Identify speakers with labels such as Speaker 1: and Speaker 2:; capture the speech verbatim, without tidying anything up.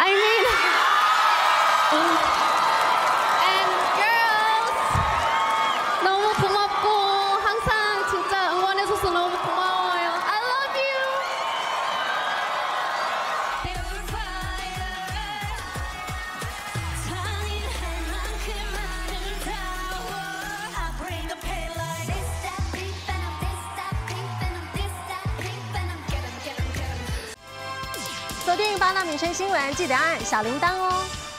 Speaker 1: I mean, and girls, 너무 고맙고 항상 진짜 응원해줘서 너무 고마워요. I love you.
Speaker 2: 锁定八大名城新闻，记得按小铃铛哦。